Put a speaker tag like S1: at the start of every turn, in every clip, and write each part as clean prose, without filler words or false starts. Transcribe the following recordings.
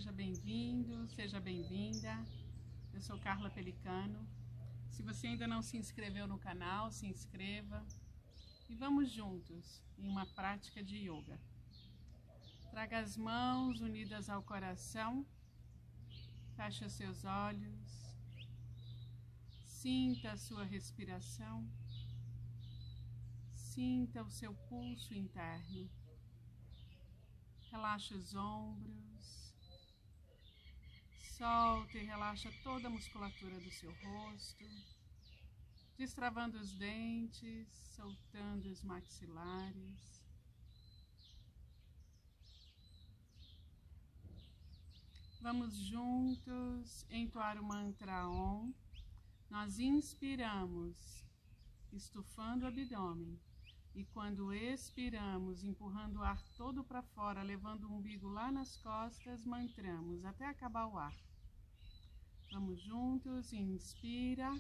S1: seja bem-vindo, seja bem-vinda. Eu sou Carla Pelicano. Se você ainda não se inscreveu no canal, se inscreva e vamos juntos em uma prática de yoga. Traga as mãos unidas ao coração, feche os seus olhos, sinta a sua respiração, sinta o seu pulso interno. Relaxa os ombros, solta e relaxa toda a musculatura do seu rosto, destravando os dentes, soltando os maxilares. Vamos juntos entoar o mantra Om. Nós inspiramos, estufando o abdômen. E quando expiramos, empurrando o ar todo para fora, levando o umbigo lá nas costas, mantramos até acabar o ar. Vamos juntos, inspira.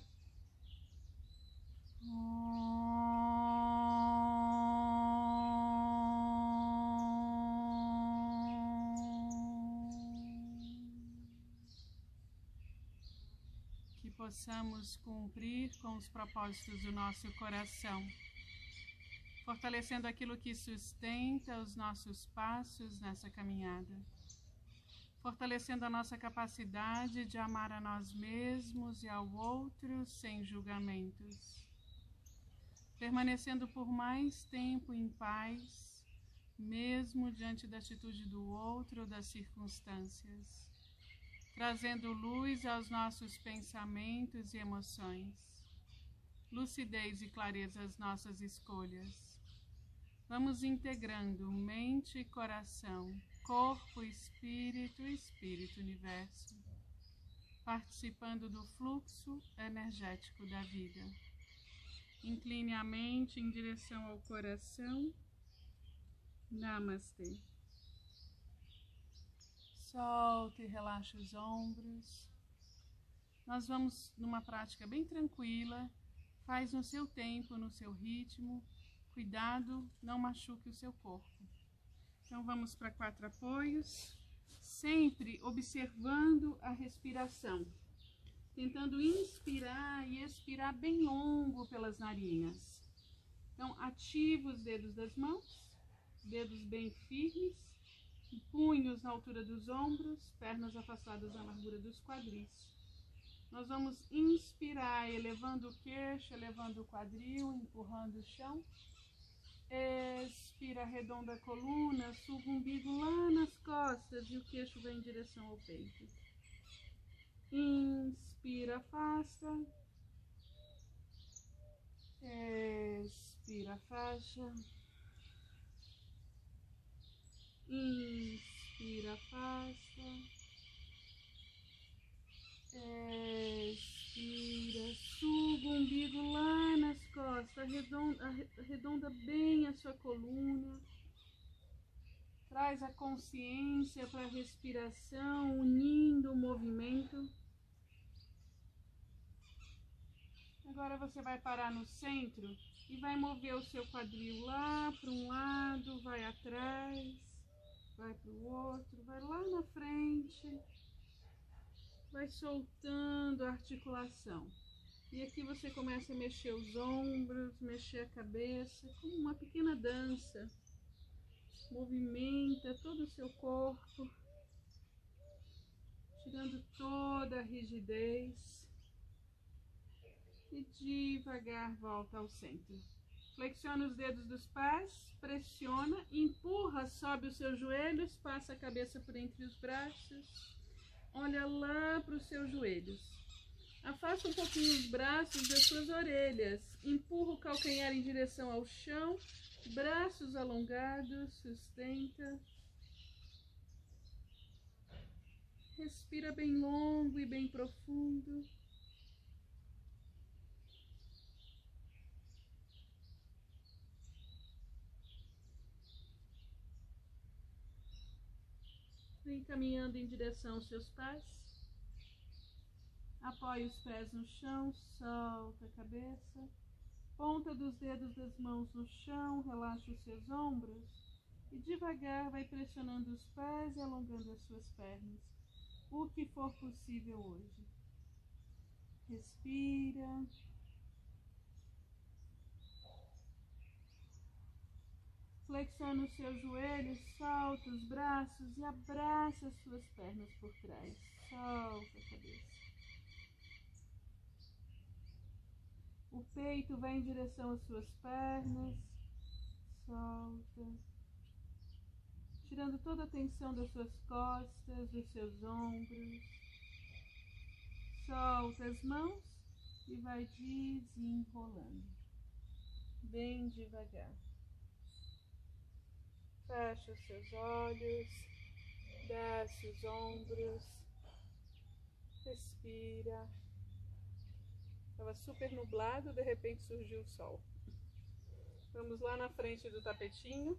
S1: Que possamos cumprir com os propósitos do nosso coração, fortalecendo aquilo que sustenta os nossos passos nessa caminhada, fortalecendo a nossa capacidade de amar a nós mesmos e ao outro sem julgamentos, permanecendo por mais tempo em paz, mesmo diante da atitude do outro ou das circunstâncias, trazendo luz aos nossos pensamentos e emoções, lucidez e clareza às nossas escolhas. Vamos integrando mente e coração, corpo, espírito e espírito-universo, participando do fluxo energético da vida. Incline a mente em direção ao coração. Namastê. Solta e relaxa os ombros. Nós vamos numa prática bem tranquila. Faz no seu tempo, no seu ritmo. Cuidado, não machuque o seu corpo. Então vamos para 4 apoios, sempre observando a respiração, tentando inspirar e expirar bem longo pelas narinas. Então ativa os dedos das mãos, dedos bem firmes, punhos na altura dos ombros, pernas afastadas da largura dos quadris. Nós vamos inspirar, elevando o queixo, elevando o quadril, empurrando o chão. Expira, arredonda a coluna, suga o umbigo lá nas costas e o queixo vem em direção ao peito. Inspira, afasta. Expira, afasta. Inspira, afasta. Expira, suga o umbigo lá nas costas, arredonda bem a sua coluna, traz a consciência para a respiração, unindo o movimento. Agora você vai parar no centro e vai mover o seu quadril lá para um lado, vai atrás, vai para o outro, vai lá na frente. Vai soltando a articulação. E aqui você começa a mexer os ombros, mexer a cabeça, como uma pequena dança. Movimenta todo o seu corpo, tirando toda a rigidez. E devagar volta ao centro. Flexiona os dedos dos pés, pressiona, empurra, sobe os seus joelhos, passa a cabeça por entre os braços. Olha lá para os seus joelhos. Afasta um pouquinho os braços das suas orelhas. Empurra o calcanhar em direção ao chão. Braços alongados. Sustenta. Respira bem longo e bem profundo. Vem caminhando em direção aos seus pés. Apoie os pés no chão, solta a cabeça. Ponta dos dedos das mãos no chão, relaxa os seus ombros. E devagar vai pressionando os pés e alongando as suas pernas, o que for possível hoje. Respira. Flexiona os seus joelhos, solta os braços e abraça as suas pernas por trás. Solta a cabeça. O peito vai em direção às suas pernas. Solta. Tirando toda a tensão das suas costas, dos seus ombros. Solta as mãos e vai desenrolando. Bem devagar. Fecha os seus olhos, desce os ombros, respira. Estava super nublado, de repente surgiu o sol. Vamos lá na frente do tapetinho.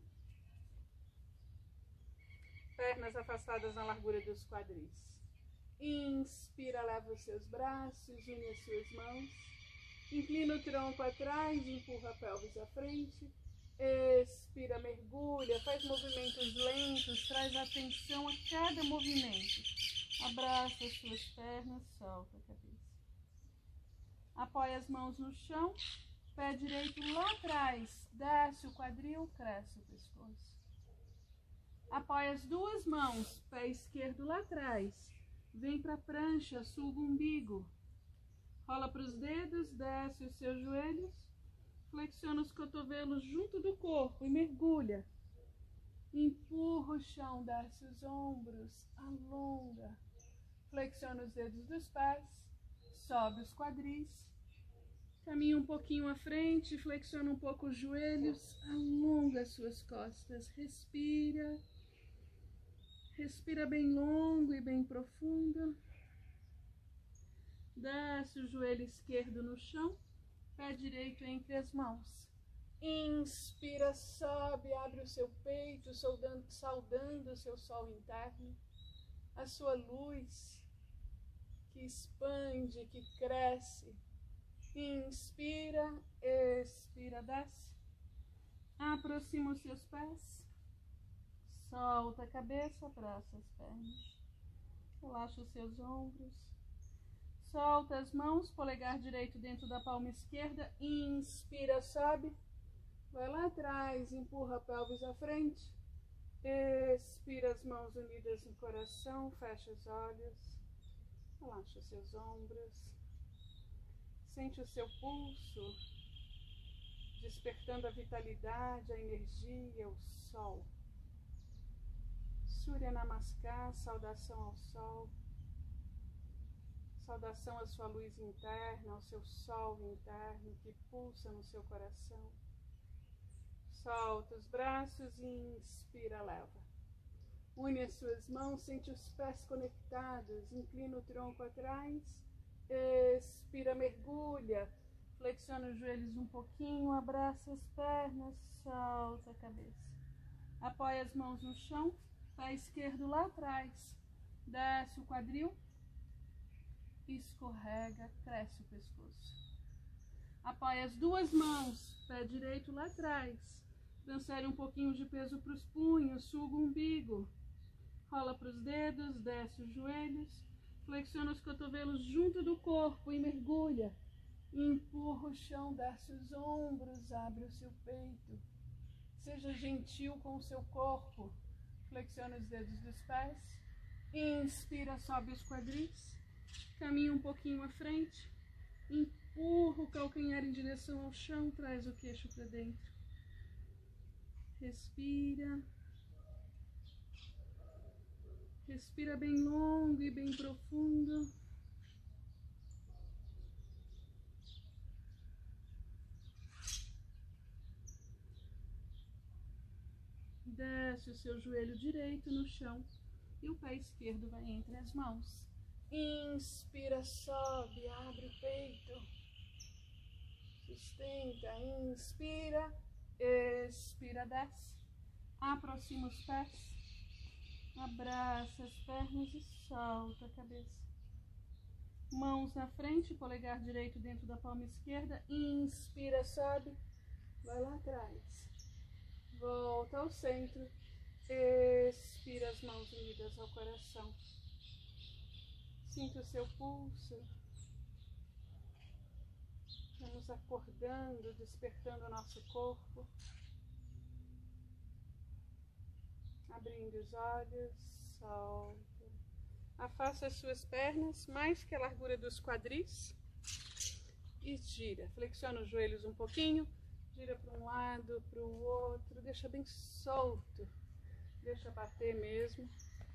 S1: Pernas afastadas na largura dos quadris. Inspira, leva os seus braços, une as suas mãos. Inclina o tronco atrás, empurra a pelvis à frente. Expira, mergulha, faz movimentos lentos, traz atenção a cada movimento. Abraça as suas pernas, solta a cabeça. Apoia as mãos no chão, pé direito lá atrás, desce o quadril, cresce o pescoço. Apoia as duas mãos, pé esquerdo lá atrás, vem para a prancha, suga o umbigo. Rola para os dedos, desce os seus joelhos. Flexiona os cotovelos junto do corpo e mergulha. Empurra o chão, desce os ombros, alonga. Flexiona os dedos dos pés, sobe os quadris. Caminha um pouquinho à frente, flexiona um pouco os joelhos, alonga as suas costas. Respira. Respira bem longo e bem profundo. Desce o joelho esquerdo no chão. Pé direito entre as mãos. Inspira, sobe, abre o seu peito, saudando o seu sol interno. A sua luz que expande, que cresce. Inspira, expira, desce. Aproxima os seus pés. Solta a cabeça, abraça as pernas. Relaxa os seus ombros. Solta as mãos, polegar direito dentro da palma esquerda. Inspira, sobe. Vai lá atrás, empurra a pelvis à frente. Expira, as mãos unidas no coração. Fecha os olhos. Relaxa os seus ombros. Sente o seu pulso, despertando a vitalidade, a energia, o sol. Surya Namaskar, saudação ao sol. Saudação à sua luz interna, ao seu sol interno que pulsa no seu coração. Solta os braços e inspira, leva. Une as suas mãos, sente os pés conectados, inclina o tronco atrás. Expira, mergulha. Flexiona os joelhos um pouquinho, abraça as pernas, solta a cabeça. Apoia as mãos no chão, pé esquerdo lá atrás. Desce o quadril. Escorrega, cresce o pescoço. Apoia as duas mãos, pé direito lá atrás. Transfere um pouquinho de peso para os punhos, suga o umbigo. Rola para os dedos, desce os joelhos. Flexiona os cotovelos junto do corpo e mergulha. Empurra o chão, desce os ombros, abre o seu peito. Seja gentil com o seu corpo. Flexiona os dedos dos pés. Inspira, sobe os quadris. Caminha um pouquinho à frente, empurra o calcanhar em direção ao chão, traz o queixo para dentro. Respira. Respira bem longo e bem profundo. Desce o seu joelho direito no chão e o pé esquerdo vai entre as mãos. Inspira, sobe, abre o peito. Sustenta, inspira, expira, desce. Aproxima os pés. Abraça as pernas e solta a cabeça. Mãos na frente, polegar direito dentro da palma esquerda. Inspira, sobe, vai lá atrás. Volta ao centro. Expira, as mãos unidas ao coração. Sinta o seu pulso. Vamos acordando, despertando o nosso corpo. Abrindo os olhos, solta. Afasta as suas pernas mais que a largura dos quadris. E gira. Flexiona os joelhos um pouquinho. Gira para um lado, para o outro. Deixa bem solto. Deixa bater mesmo.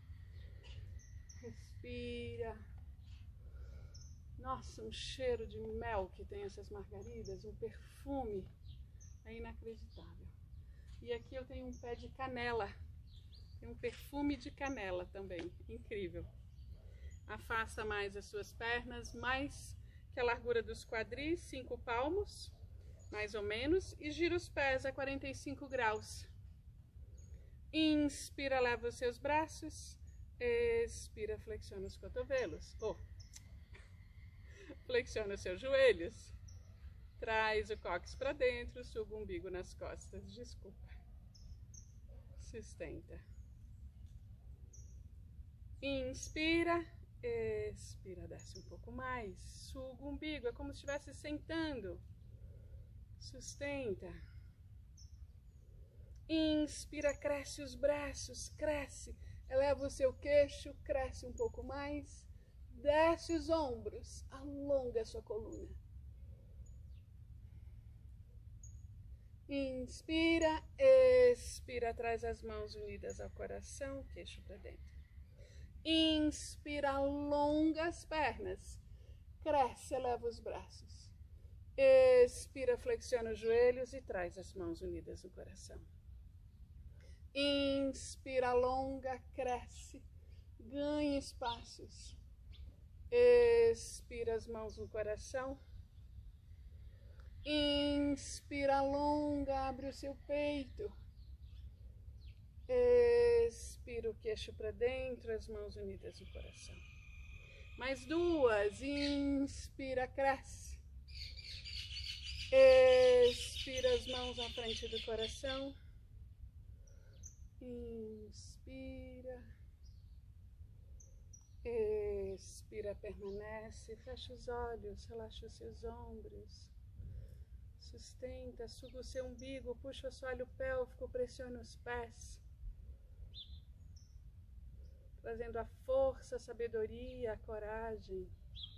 S1: Respira. Nossa, um cheiro de mel que tem essas margaridas. Um perfume. É inacreditável. E aqui eu tenho um pé de canela. Tem um perfume de canela também. Incrível. Afasta mais as suas pernas. Mais que a largura dos quadris. 5 palmos. Mais ou menos. E gira os pés a 45 graus. Inspira, leva os seus braços. Expira, flexiona os cotovelos. Flexiona os seus joelhos. Traz o cóccix para dentro. Suga o umbigo nas costas. Desculpa. Sustenta. Inspira. Expira, desce um pouco mais. Suga o umbigo. É como se estivesse sentando. Sustenta. Inspira, cresce os braços, cresce. Eleva o seu queixo, cresce um pouco mais. Desce os ombros, alonga a sua coluna. Inspira, expira, traz as mãos unidas ao coração, queixo para dentro. Inspira, alonga as pernas. Cresce, eleva os braços. Expira, flexiona os joelhos e traz as mãos unidas no coração. Inspira, alonga, cresce, ganha espaços. Expira, as mãos no coração. Inspira, alonga, abre o seu peito. Expira o queixo para dentro, as mãos unidas no coração. Mais 2. Inspira, cresce. Expira, as mãos na frente do coração. Inspira. Expira, permanece. Fecha os olhos, relaxa os seus ombros. Sustenta, suga o seu umbigo, puxa o assoalho pélvico, pressiona os pés. Trazendo a força, a sabedoria, a coragem.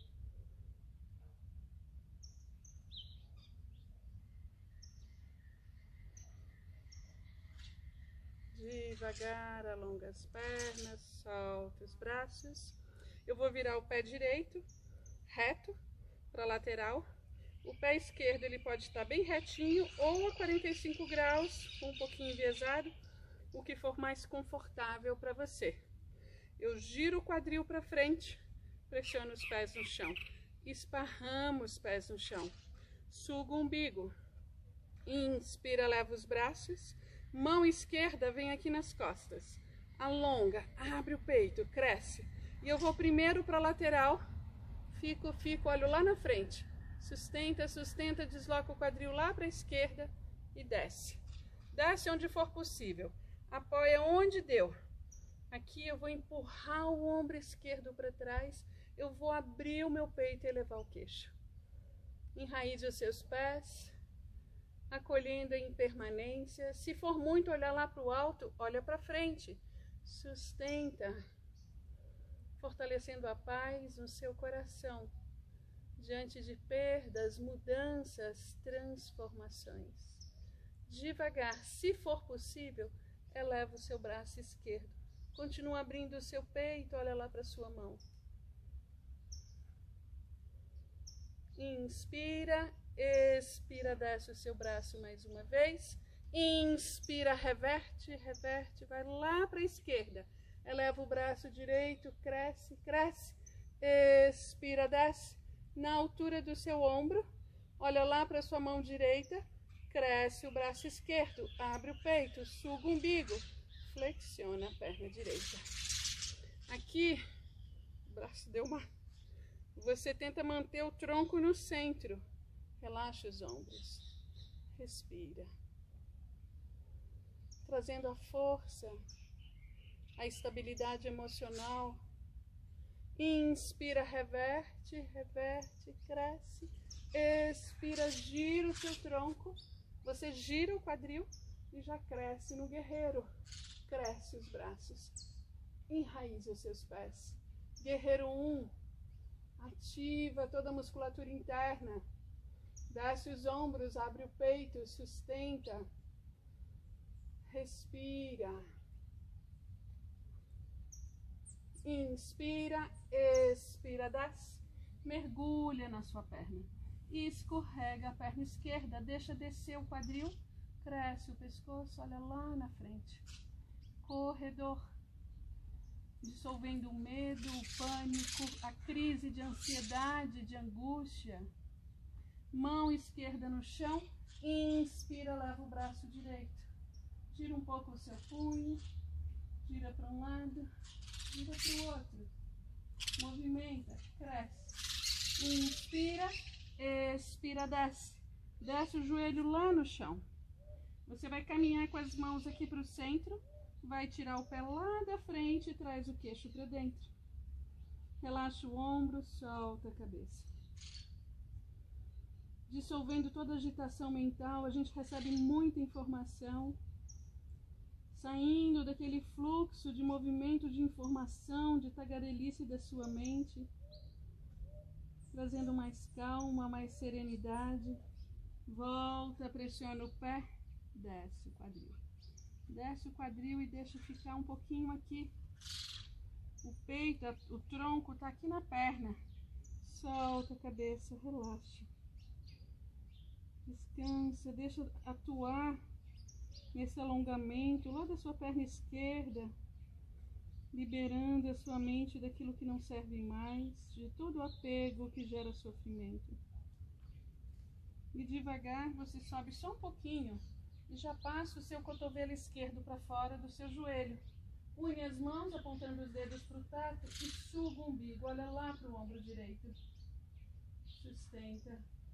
S1: Devagar, alonga as pernas, solta os braços. Eu vou virar o pé direito, reto, para a lateral. O pé esquerdo ele pode estar bem retinho ou a 45 graus, um pouquinho enviesado, o que for mais confortável para você. Eu giro o quadril para frente, pressiono os pés no chão. Esparramo os pés no chão. Suga o umbigo. Inspira, leva os braços. Mão esquerda vem aqui nas costas. Alonga, abre o peito, cresce. E eu vou primeiro para a lateral. Fico, olho lá na frente. Sustenta, sustenta, desloca o quadril lá para a esquerda e desce. Desce onde for possível. Apoia onde deu. Aqui eu vou empurrar o ombro esquerdo para trás. Eu vou abrir o meu peito e elevar o queixo. Enraize os seus pés. Acolhendo em permanência. Se for muito olhar lá para o alto, olha para frente. Sustenta. Fortalecendo a paz no seu coração. Diante de perdas, mudanças, transformações. Devagar, se for possível, eleva o seu braço esquerdo. Continua abrindo o seu peito, olha lá para a sua mão. Inspira, expira, desce o seu braço mais uma vez. Inspira, reverte, reverte, vai lá para a esquerda. Eleva o braço direito, cresce, cresce. Expira, desce. Na altura do seu ombro, olha lá para a sua mão direita, cresce o braço esquerdo, abre o peito, suga o umbigo, flexiona a perna direita. Aqui, o braço deu uma... Você tenta manter o tronco no centro, relaxa os ombros, respira. Trazendo a força a estabilidade emocional. Inspira, reverte, reverte, cresce. Expira, gira o seu tronco. Você gira o quadril e já cresce no guerreiro. Cresce os braços. Enraiza os seus pés. Guerreiro 1. Ativa toda a musculatura interna. Desce os ombros, abre o peito, sustenta. Respira. Inspira, expira, desce. Mergulha na sua perna. E escorrega a perna esquerda. Deixa descer o quadril. Cresce o pescoço, olha lá na frente. Corredor. Dissolvendo o medo, o pânico, a crise de ansiedade, de angústia. Mão esquerda no chão. Inspira, leva o braço direito. Gira um pouco o seu punho. Gira para um lado. Gira para o outro. Movimenta, cresce. Inspira, expira, desce. Desce o joelho lá no chão. Você vai caminhar com as mãos aqui para o centro. Vai tirar o pé lá da frente e traz o queixo para dentro. Relaxa o ombro, solta a cabeça. Dissolvendo toda a agitação mental, a gente recebe muita informação. Saindo daquele fluxo de movimento de informação, de tagarelice da sua mente. Trazendo mais calma, mais serenidade. Volta, pressiona o pé, desce o quadril. Desce o quadril e deixa ficar um pouquinho aqui. O peito, o tronco está aqui na perna. Solta a cabeça, relaxa. Descansa, deixa atuar nesse alongamento lá da sua perna esquerda. Liberando a sua mente daquilo que não serve mais, de todo o apego que gera sofrimento. E devagar você sobe só um pouquinho. E já passa o seu cotovelo esquerdo para fora do seu joelho. Une as mãos, apontando os dedos para o teto e suga o umbigo. Olha lá para o ombro direito. Sustenta.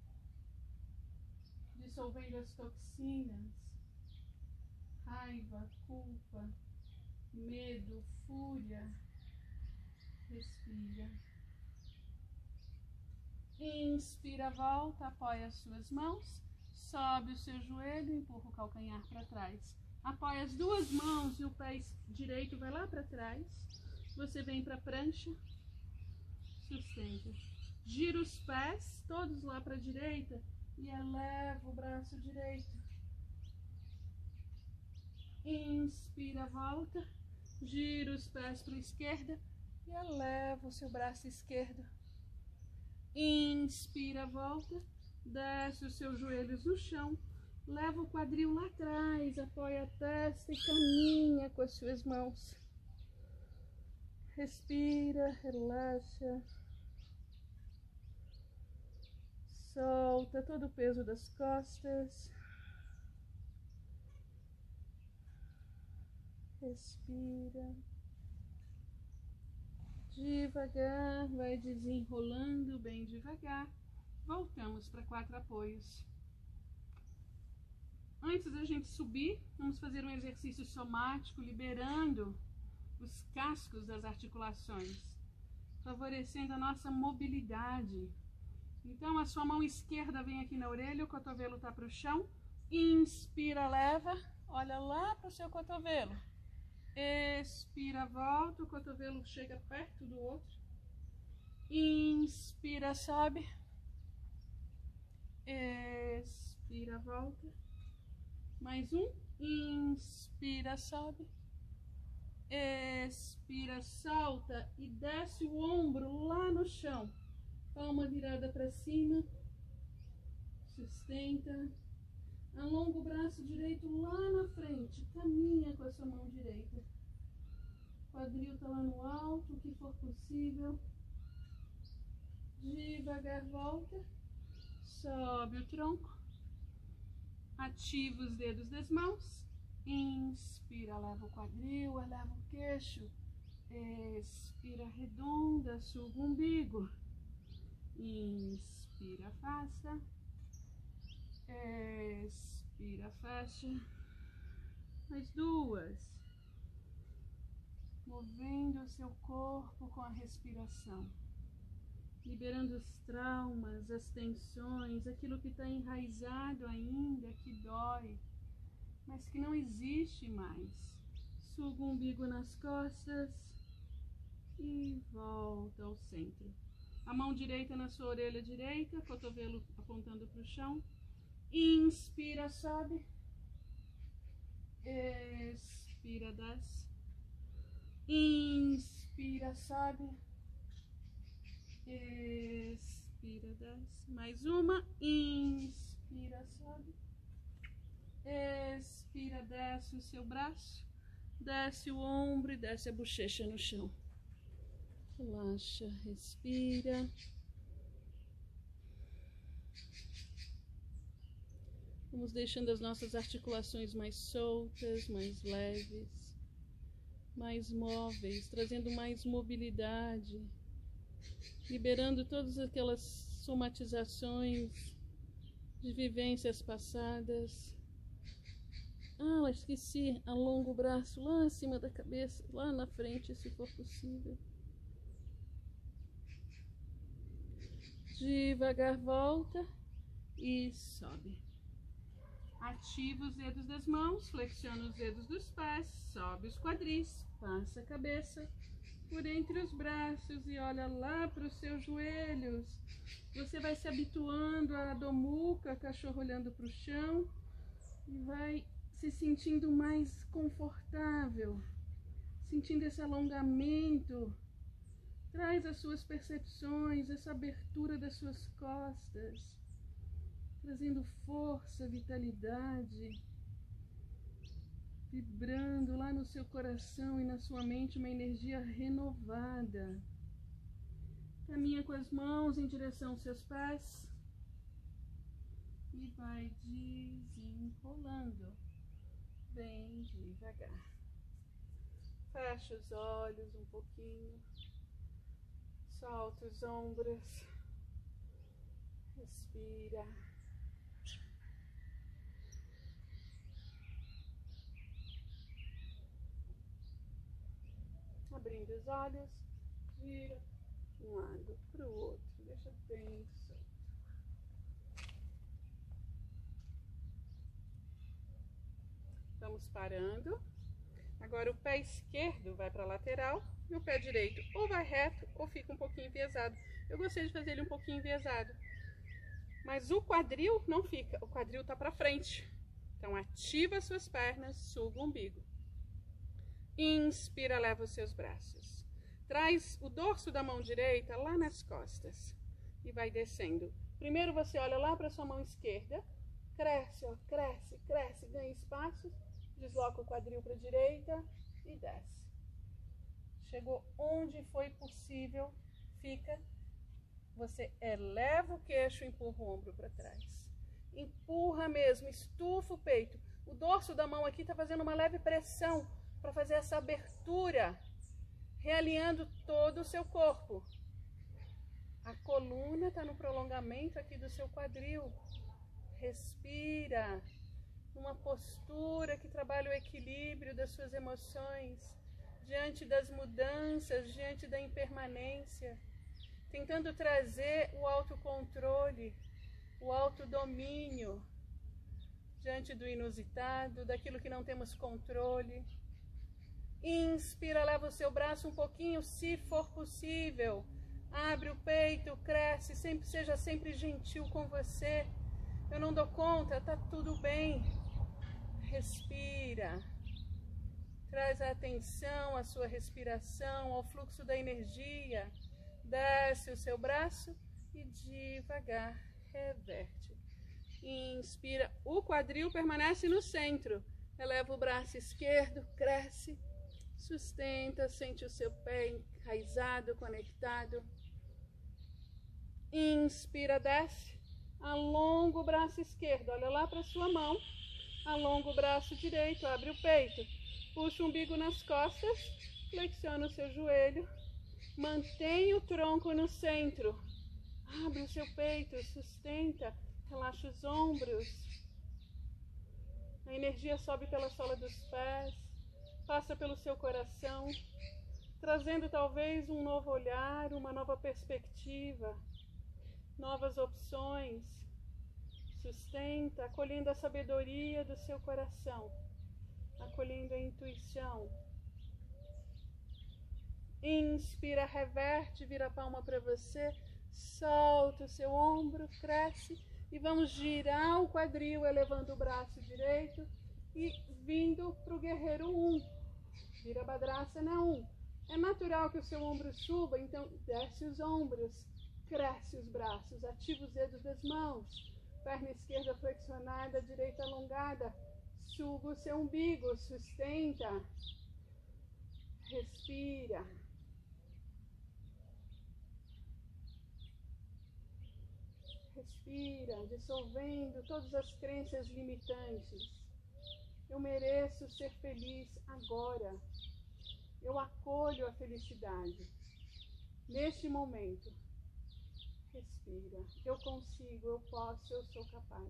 S1: Dissolvendo as toxinas. Raiva, culpa, medo, fúria. Respira. Inspira, volta, apoia as suas mãos. Sobe o seu joelho e empurra o calcanhar para trás. Apoia as duas mãos e o pé direito vai lá para trás. Você vem para a prancha. Sustenta. Gira os pés, todos lá para a direita. E eleva o braço direito. Inspira, volta. Gira os pés para a esquerda. E eleva o seu braço esquerdo. Inspira, volta. Desce os seus joelhos no chão, leva o quadril lá atrás, apoia a testa e caminha com as suas mãos. Respira, relaxa. Solta todo o peso das costas. Respira. Devagar, vai desenrolando bem devagar. Voltamos para 4 apoios. Antes da gente subir, vamos fazer um exercício somático, liberando os cascos das articulações, favorecendo a nossa mobilidade. Então, a sua mão esquerda vem aqui na orelha, o cotovelo está para o chão. Inspira, leva, olha lá para o seu cotovelo. Expira, volta, o cotovelo chega perto do outro. Inspira, sobe. Expira, volta. Mais um. Inspira, sobe. Expira, solta e desce o ombro lá no chão. Palma virada para cima. Sustenta. Alonga o braço direito lá na frente. Caminha com a sua mão direita. Quadril tá lá no alto, o que for possível. Devagar, volta. Sobe o tronco. Ativa os dedos das mãos. Inspira, leva o quadril, eleva o queixo. Expira, arredonda, suga o umbigo. Inspira, afasta. Expira, fecha. Mais duas. movendo o seu corpo com a respiração, liberando os traumas, as tensões, aquilo que está enraizado ainda, que dói, mas que não existe mais. Suga o umbigo nas costas e volta ao centro. A mão direita na sua orelha direita, cotovelo apontando para o chão. Inspira, sobe. Expira, desce. Inspira, sobe. Expira, desce. Mais uma. Inspira, sobe. Expira, desce o seu braço. Desce o ombro e desce a bochecha no chão. Relaxa, respira. Vamos deixando as nossas articulações mais soltas, mais leves, mais móveis, trazendo mais mobilidade, liberando todas aquelas somatizações de vivências passadas. Ah, esqueci, alonga o braço lá acima da cabeça, lá na frente, se for possível. Devagar volta e sobe. Ativa os dedos das mãos, flexiona os dedos dos pés, sobe os quadris, passa a cabeça por entre os braços e olha lá para os seus joelhos. Você vai se habituando a Adho Mukha, cachorro olhando para o chão, e vai se sentindo mais confortável, sentindo esse alongamento. Traz as suas percepções, essa abertura das suas costas, trazendo força, vitalidade, vibrando lá no seu coração e na sua mente uma energia renovada. Caminha com as mãos em direção aos seus pés e vai desenrolando bem devagar. Fecha os olhos um pouquinho, solta os ombros, respira. Abrindo os olhos, vira de um lado para o outro, deixa bem solto. Vamos parando. Agora o pé esquerdo vai para a lateral e o pé direito ou vai reto ou fica um pouquinho enviesado. Eu gostei de fazer ele um pouquinho enviesado, mas o quadril não fica, o quadril está para frente. Então ativa as suas pernas, suga o umbigo. Inspira, leva os seus braços. Traz o dorso da mão direita lá nas costas e vai descendo. Primeiro você olha lá para a sua mão esquerda, cresce, ó, cresce, cresce, ganha espaço, desloca o quadril para a direita e desce. Chegou onde foi possível, fica. Você eleva o queixo, empurra o ombro para trás. Empurra mesmo, estufa o peito. O dorso da mão aqui está fazendo uma leve pressão para fazer essa abertura, realinhando todo o seu corpo. A coluna está no prolongamento aqui do seu quadril. Respira, numa postura que trabalha o equilíbrio das suas emoções, diante das mudanças, diante da impermanência, tentando trazer o autocontrole, o autodomínio, diante do inusitado, daquilo que não temos controle. Inspira, leva o seu braço um pouquinho, se for possível. Abre o peito, cresce, seja sempre gentil com você. Eu não dou conta, tá tudo bem. Respira. Traz a atenção à sua respiração, ao fluxo da energia. Desce o seu braço e devagar reverte. Inspira, o quadril permanece no centro. Eleva o braço esquerdo, cresce. Sustenta, sente o seu pé enraizado, conectado. Inspira, desce. Alonga o braço esquerdo, olha lá para sua mão. Alonga o braço direito, abre o peito. Puxa o umbigo nas costas, flexiona o seu joelho. Mantenha o tronco no centro. Abre o seu peito, sustenta, relaxa os ombros. A energia sobe pela sola dos pés. Passa pelo seu coração, trazendo talvez um novo olhar, uma nova perspectiva, novas opções. Sustenta, acolhendo a sabedoria do seu coração, acolhendo a intuição. Inspira, reverte, vira a palma para você, solta o seu ombro, cresce e vamos girar o quadril, elevando o braço direito e vindo para o guerreiro 1. Virabhadrasana 1. É natural que o seu ombro suba, então desce os ombros, cresce os braços, ativa os dedos das mãos, perna esquerda flexionada, direita alongada, suga o seu umbigo, sustenta, respira. Respira, dissolvendo todas as crenças limitantes. Eu mereço ser feliz agora. Eu acolho a felicidade neste momento. Respira. Eu consigo, eu posso, eu sou capaz.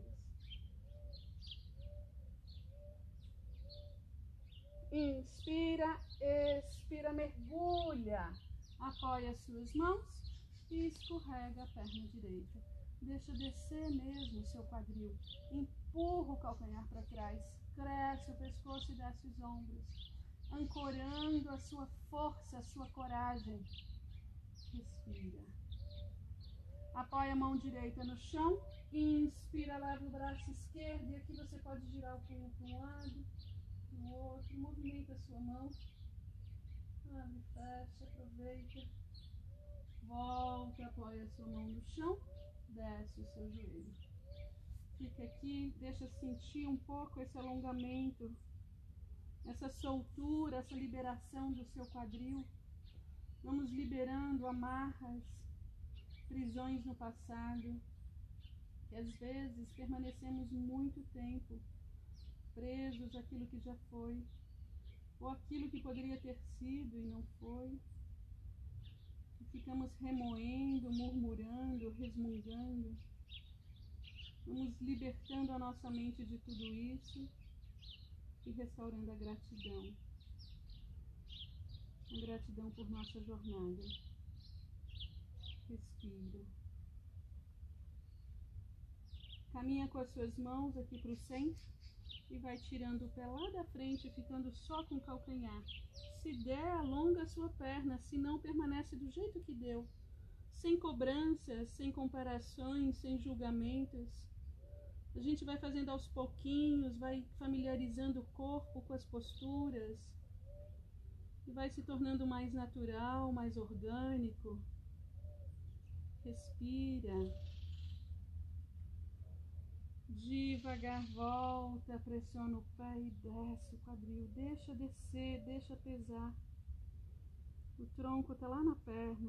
S1: Inspira, expira, mergulha. Apoia as suas mãos e escorrega a perna direita. Deixa descer mesmo o seu quadril. Empurra o calcanhar para trás. Cresce o pescoço e desce os ombros. Ancorando a sua força, a sua coragem. Respira. Apoia a mão direita no chão. Inspira, leva o braço esquerdo. E aqui você pode girar o punho para um lado, para o outro. Movimenta a sua mão. Abre, fecha, aproveita. Volta, apoia a sua mão no chão. Desce o seu joelho. Fica aqui, deixa sentir um pouco esse alongamento, essa soltura, essa liberação do seu quadril. Vamos liberando amarras, prisões no passado, que às vezes permanecemos muito tempo presos àquilo que já foi, ou aquilo que poderia ter sido e não foi. Ficamos remoendo, murmurando, resmungando. Vamos libertando a nossa mente de tudo isso e restaurando a gratidão. A gratidão por nossa jornada. Respira. Caminha com as suas mãos aqui para o centro e vai tirando o pé lá da frente, ficando só com o calcanhar. Se der, alonga a sua perna, se não, permanece do jeito que deu. Sem cobranças, sem comparações, sem julgamentos. A gente vai fazendo aos pouquinhos, vai familiarizando o corpo com as posturas. E vai se tornando mais natural, mais orgânico. Respira. Devagar volta, pressiona o pé e desce o quadril. Deixa descer, deixa pesar. O tronco está lá na perna.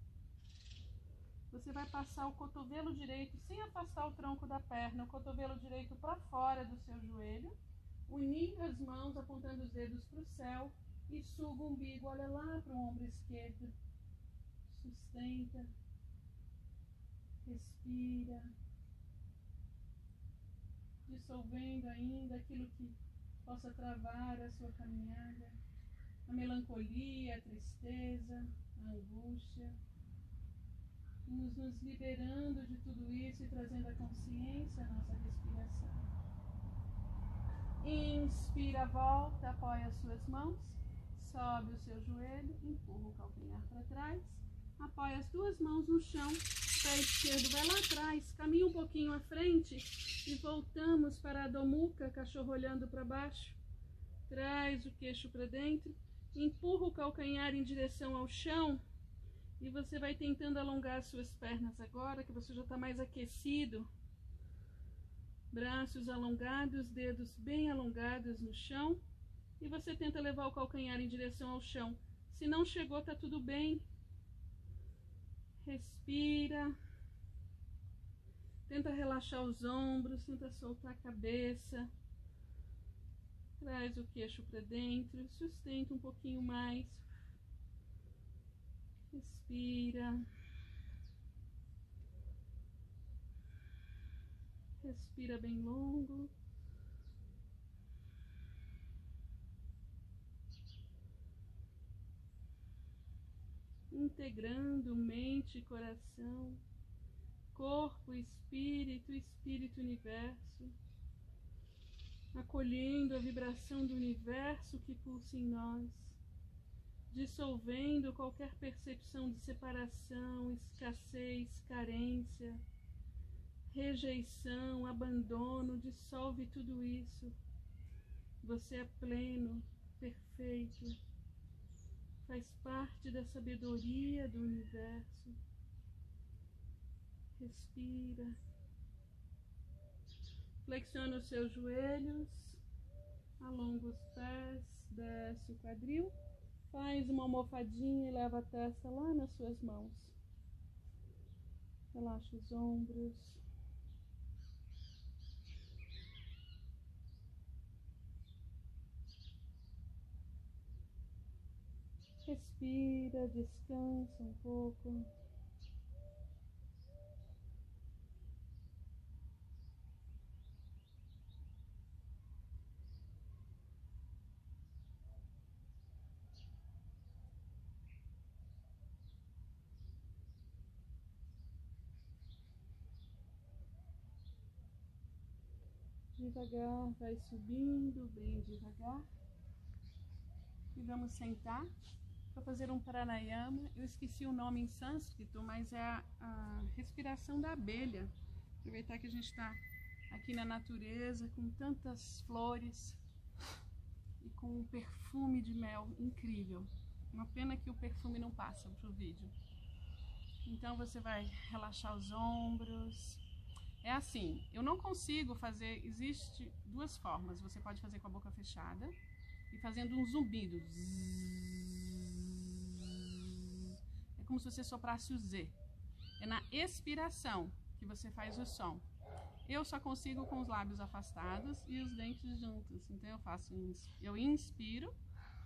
S1: Você vai passar o cotovelo direito sem afastar o tronco da perna, o cotovelo direito para fora do seu joelho, unindo as mãos, apontando os dedos para o céu e suga o umbigo, olha lá para o ombro esquerdo. Sustenta. Respira. Dissolvendo ainda aquilo que possa travar a sua caminhada, a melancolia, a tristeza, a angústia. Nos liberando de tudo isso e trazendo a consciência à nossa respiração. Inspira, volta, apoia as suas mãos, sobe o seu joelho, empurra o calcanhar para trás, apoia as duas mãos no chão, pé esquerdo vai lá atrás, caminha um pouquinho à frente e voltamos para a Adho Mukha, cachorro olhando para baixo. Traz o queixo para dentro, empurra o calcanhar em direção ao chão. E você vai tentando alongar as suas pernas agora, que você já está mais aquecido. Braços alongados, dedos bem alongados no chão. E você tenta levar o calcanhar em direção ao chão. Se não chegou, está tudo bem. Respira. Tenta relaxar os ombros, tenta soltar a cabeça. Traz o queixo para dentro, sustenta um pouquinho mais. Respira. Respira bem longo. integrando mente e coração, corpo, espírito, universo, acolhendo a vibração do universo que pulsa em nós, dissolvendo qualquer percepção de separação, escassez, carência, rejeição, abandono. Dissolve tudo isso. Você é pleno, perfeito, faz parte da sabedoria do universo. Respira. Flexiona os seus joelhos, alonga os pés, desce o quadril, faz uma almofadinha e leva a testa lá nas suas mãos. Relaxa os ombros. Respira, descansa um pouco. Devagar, vai subindo, bem devagar. E vamos sentar para fazer um pranayama. Eu esqueci o nome em sânscrito, mas é a respiração da abelha. Aproveitar que a gente está aqui na natureza, com tantas flores e com um perfume de mel incrível. Uma pena que o perfume não passa para o vídeo. Então você vai relaxar os ombros. É assim, eu não consigo fazer, existe duas formas. Você pode fazer com a boca fechada e fazendo um zumbido. É como se você soprasse o Z. É na expiração que você faz o som. Eu só consigo com os lábios afastados e os dentes juntos. Então eu faço, eu inspiro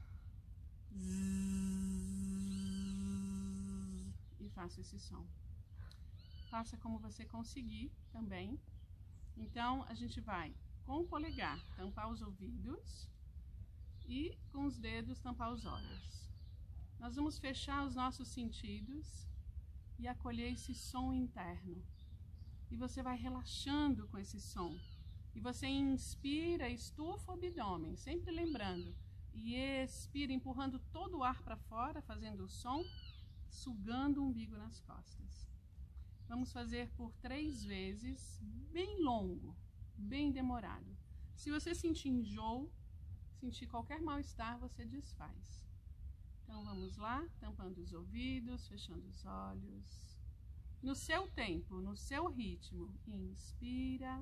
S1: e faço esse som. Faça como você conseguir também. Então a gente vai com o polegar tampar os ouvidos e com os dedos tampar os olhos. Nós vamos fechar os nossos sentidos e acolher esse som interno. E você vai relaxando com esse som. E você inspira, estufa o abdômen, sempre lembrando. E expira, empurrando todo o ar para fora, fazendo o som, sugando o umbigo nas costas. Vamos fazer por 3 vezes, bem longo, bem demorado. Se você sentir enjoo, sentir qualquer mal-estar, você desfaz. Então vamos lá, tampando os ouvidos, fechando os olhos. No seu tempo, no seu ritmo, inspira.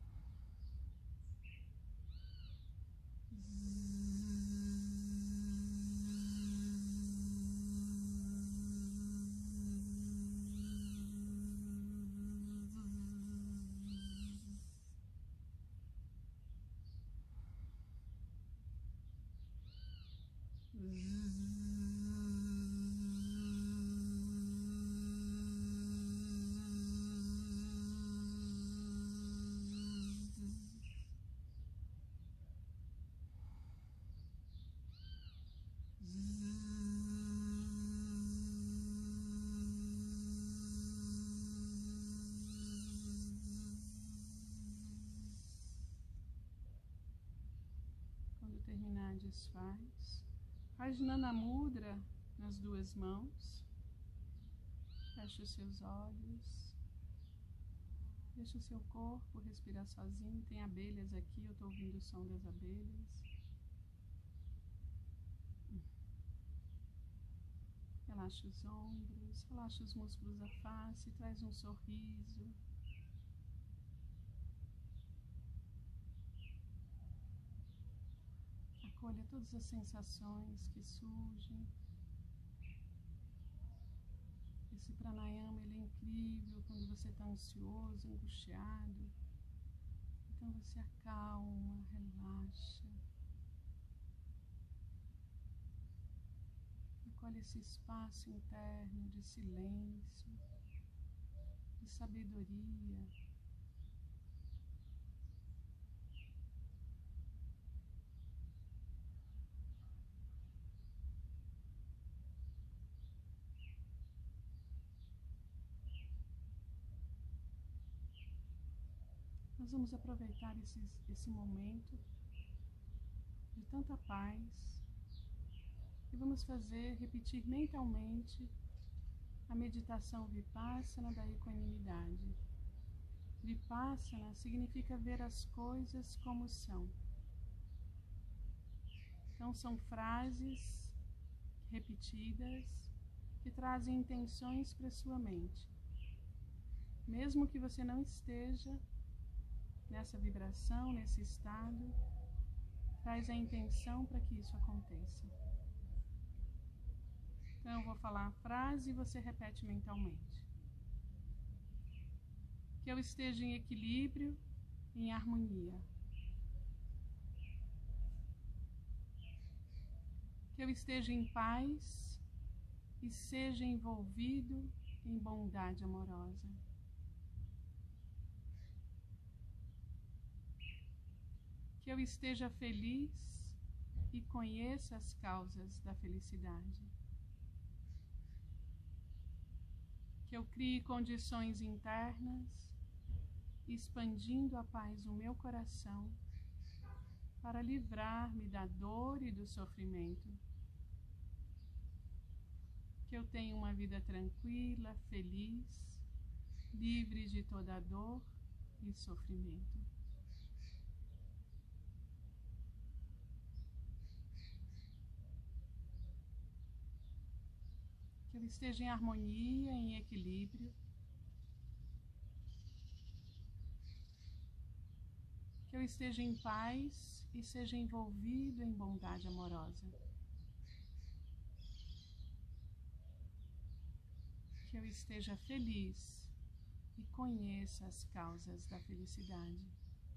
S1: Terminar, desfaz. Faz Nana Mudra nas 2 mãos. Fecha os seus olhos. Deixa o seu corpo respirar sozinho. Tem abelhas aqui, eu estou ouvindo o som das abelhas. Relaxa os ombros, relaxa os músculos da face, traz um sorriso. Acolha todas as sensações que surgem. Esse pranayama ele é incrível quando você está ansioso, angustiado. Então você acalma, relaxa. Acolhe esse espaço interno de silêncio, de sabedoria. Nós vamos aproveitar esse momento de tanta paz e vamos repetir mentalmente a meditação Vipassana da equanimidade. Vipassana significa ver as coisas como são. Então são frases repetidas que trazem intenções para sua mente. Mesmo que você não esteja nessa vibração, nesse estado, traz a intenção para que isso aconteça. Então eu vou falar a frase e você repete mentalmente. Que eu esteja em equilíbrio, em harmonia. Que eu esteja em paz e seja envolvido em bondade amorosa. Que eu esteja feliz e conheça as causas da felicidade. Que eu crie condições internas, expandindo a paz no meu coração, para livrar-me da dor e do sofrimento. Que eu tenha uma vida tranquila, feliz, livre de toda dor e sofrimento. Que eu esteja em harmonia, em equilíbrio. Que eu esteja em paz e seja envolvido em bondade amorosa. Que eu esteja feliz e conheça as causas da felicidade.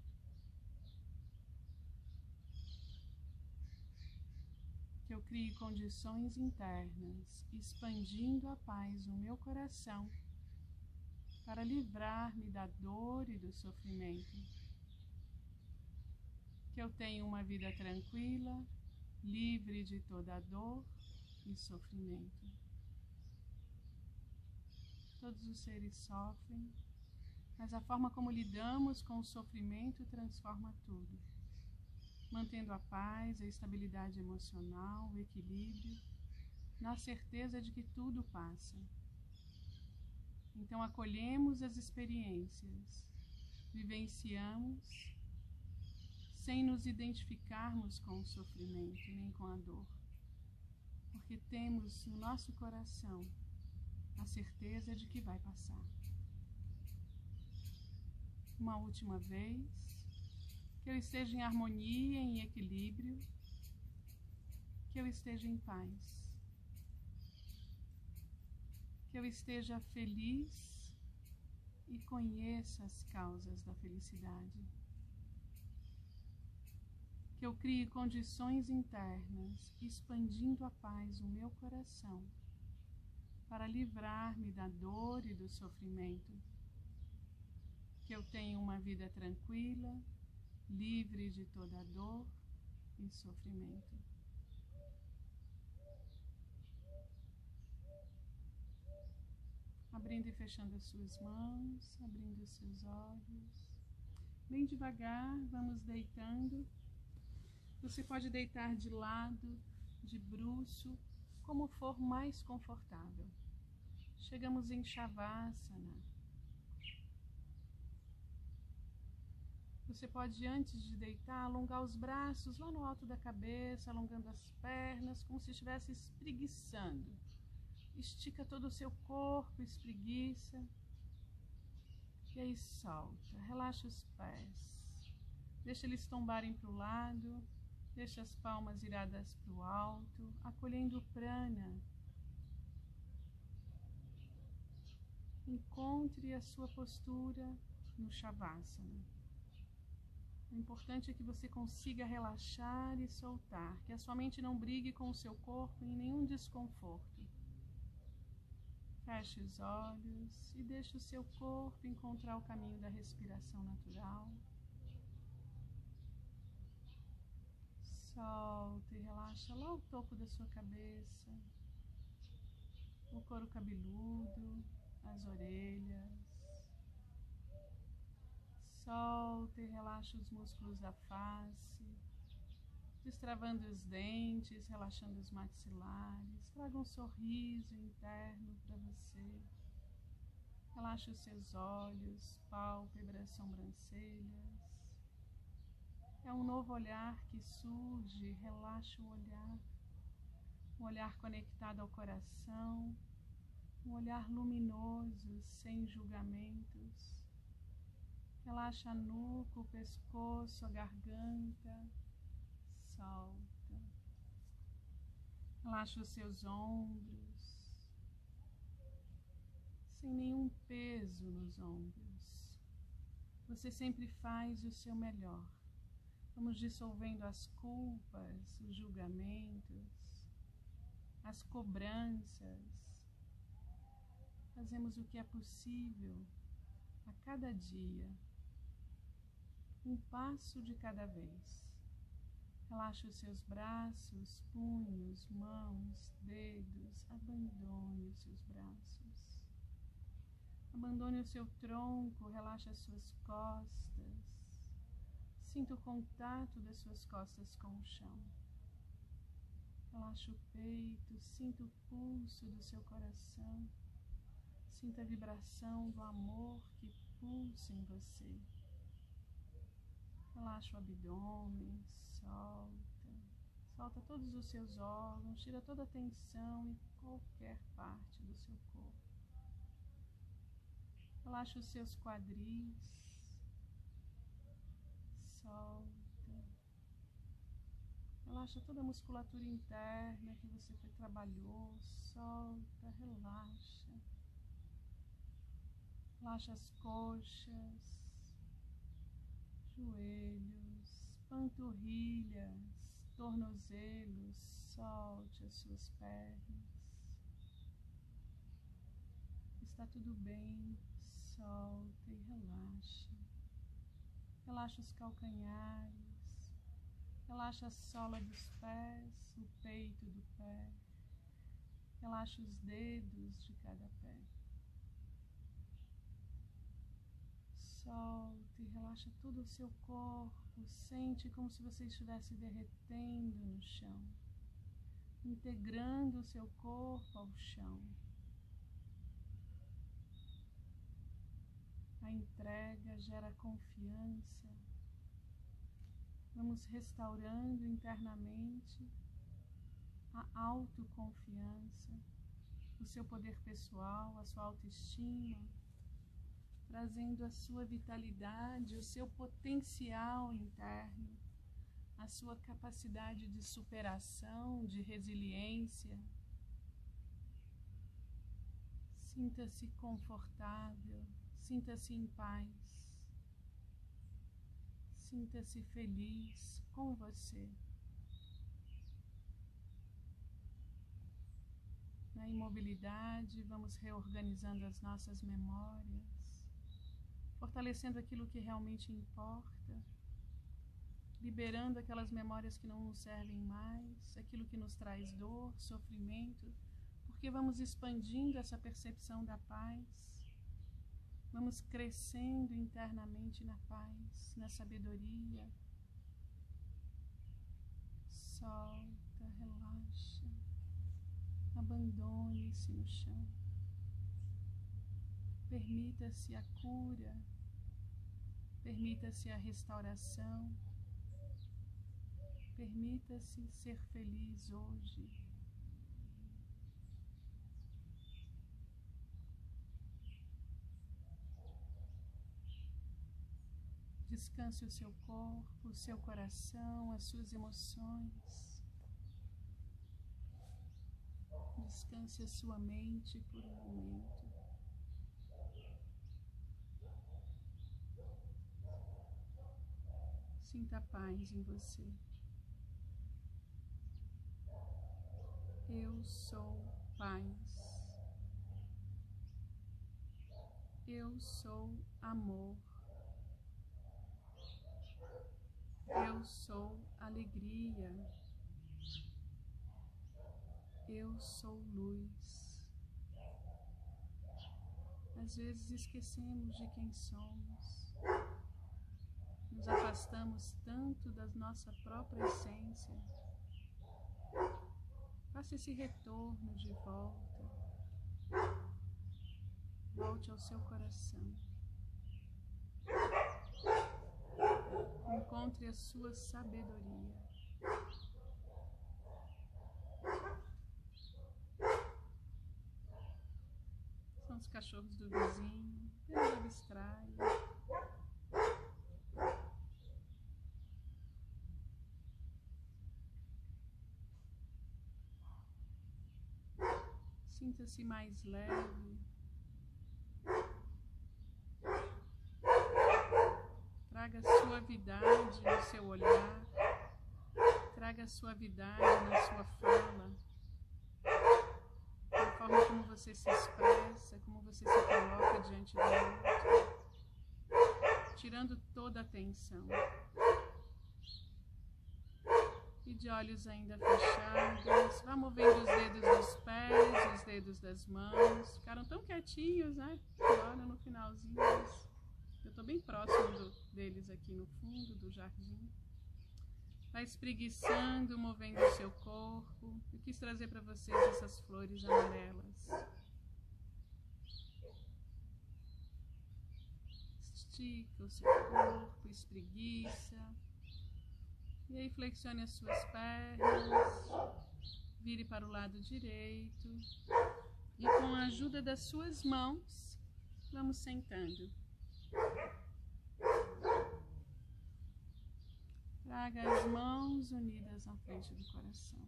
S1: Que eu crie condições internas, expandindo a paz no meu coração, para livrar-me da dor e do sofrimento. Que eu tenha uma vida tranquila, livre de toda dor e sofrimento. Todos os seres sofrem, mas a forma como lidamos com o sofrimento transforma tudo, mantendo a paz, a estabilidade emocional, o equilíbrio, na certeza de que tudo passa. Então acolhemos as experiências, vivenciamos, sem nos identificarmos com o sofrimento nem com a dor, porque temos no nosso coração a certeza de que vai passar. Uma última vez, que eu esteja em harmonia, em equilíbrio, que eu esteja em paz, que eu esteja feliz e conheça as causas da felicidade. Que eu crie condições internas, expandindo a paz no meu coração, para livrar-me da dor e do sofrimento. Que eu tenha uma vida tranquila, livre de toda dor e sofrimento. Abrindo e fechando as suas mãos, abrindo os seus olhos. Bem devagar, vamos deitando. Você pode deitar de lado, de bruço, como for mais confortável. Chegamos em Shavasana. Você pode, antes de deitar, alongar os braços lá no alto da cabeça, alongando as pernas, como se estivesse espreguiçando. Estica todo o seu corpo, espreguiça. E aí solta, relaxa os pés. Deixa eles tombarem para o lado. Deixa as palmas viradas para o alto, acolhendo o prana. Encontre a sua postura no Shavasana. O importante é que você consiga relaxar e soltar, que a sua mente não brigue com o seu corpo em nenhum desconforto. Feche os olhos e deixe o seu corpo encontrar o caminho da respiração natural. Solta e relaxa lá o topo da sua cabeça, o couro cabeludo, as orelhas. Solta solta e relaxa os músculos da face, destravando os dentes, relaxando os maxilares. Traga um sorriso interno para você. Relaxa os seus olhos, pálpebras, sobrancelhas. É um novo olhar que surge, relaxa o olhar. Um olhar conectado ao coração, um olhar luminoso, sem julgamentos. Relaxa a nuca, o pescoço, a garganta. Solta. Relaxa os seus ombros, sem nenhum peso nos ombros. Você sempre faz o seu melhor. Vamos dissolvendo as culpas, os julgamentos, as cobranças. Fazemos o que é possível a cada dia, um passo de cada vez. Relaxa os seus braços, punhos, mãos, dedos. Abandone os seus braços. Abandone o seu tronco, relaxa as suas costas. Sinta o contato das suas costas com o chão. Relaxa o peito, sinta o pulso do seu coração. Sinta a vibração do amor que pulsa em você. Relaxa o abdômen, solta. Solta todos os seus órgãos, tira toda a tensão em qualquer parte do seu corpo. Relaxa os seus quadris. Solta. Relaxa toda a musculatura interna que você trabalhou. Solta, relaxa. Relaxa as coxas, joelhos, panturrilhas, tornozelos. Solte as suas pernas. Está tudo bem. Solta e relaxa. Relaxa os calcanhares. Relaxa a sola dos pés, o peito do pé. Relaxa os dedos de cada pé. Solta e relaxa todo o seu corpo. Sente como se você estivesse derretendo no chão, integrando o seu corpo ao chão. A entrega gera confiança. Vamos restaurando internamente a autoconfiança, o seu poder pessoal, a sua autoestima, trazendo a sua vitalidade, o seu potencial interno, a sua capacidade de superação, de resiliência. Sinta-se confortável, sinta-se em paz, sinta-se feliz com você. Na imobilidade, vamos reorganizando as nossas memórias, fortalecendo aquilo que realmente importa, liberando aquelas memórias que não nos servem mais, aquilo que nos traz dor, sofrimento, porque vamos expandindo essa percepção da paz, vamos crescendo internamente na paz, na sabedoria. Solta, relaxa, abandone-se no chão. Permita-se a cura, permita-se a restauração, permita-se ser feliz hoje. Descanse o seu corpo, o seu coração, as suas emoções. Descanse a sua mente por um momento. Sinta a paz em você. Eu sou paz. Eu sou amor. Eu sou alegria. Eu sou luz. Às vezes esquecemos de quem somos. nos afastamos tanto da nossa própria essência. Faça esse retorno de volta. Volte ao seu coração. Encontre a sua sabedoria. São os cachorros do vizinho. Eles abstraem. Sinta-se mais leve. Traga suavidade no seu olhar. Traga suavidade na sua fala. Na forma como você se expressa, como você se coloca diante do outro. Tirando toda a tensão. E de olhos ainda fechados, vá movendo os dedos dos pés, os dedos das mãos. Ficaram tão quietinhos, né? Agora no finalzinho, eu estou bem próximo deles aqui no fundo do jardim. Vai espreguiçando, movendo o seu corpo. Eu quis trazer para vocês essas flores amarelas. Estica o seu corpo, espreguiça. E aí flexione as suas pernas, vire para o lado direito e com a ajuda das suas mãos, vamos sentando. Traga as mãos unidas na frente do coração.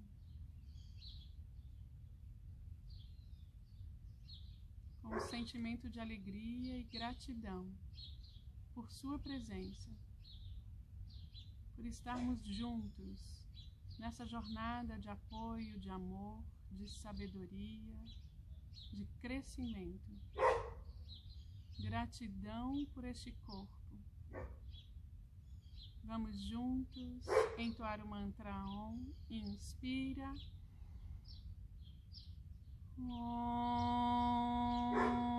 S1: Com um sentimento de alegria e gratidão por sua presença. Por estarmos juntos nessa jornada de apoio, de amor, de sabedoria, de crescimento. Gratidão por este corpo. Vamos juntos entoar o mantra Om. Inspira. Om.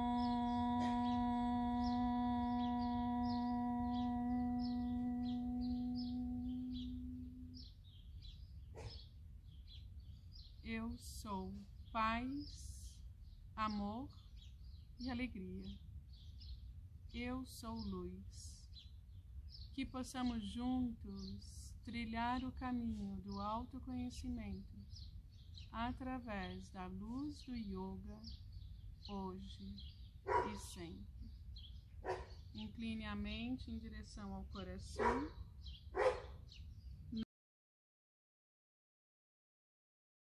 S1: Eu sou paz, amor e alegria. Eu sou luz. Que possamos juntos trilhar o caminho do autoconhecimento através da luz do yoga, hoje e sempre. Incline a mente em direção ao coração.